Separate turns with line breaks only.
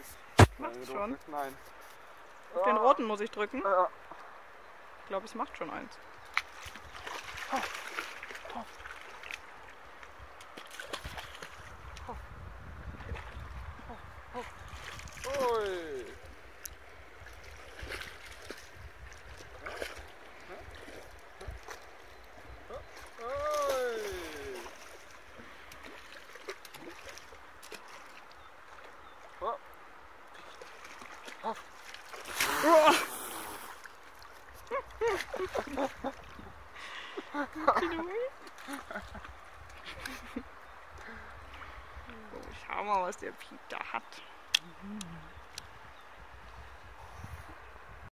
Macht's schon.
Nein.
Auf den roten muss ich drücken.
Ja.
Ich glaube, es macht schon eins.
Ui.
So, schau mal, was der Piep da hat.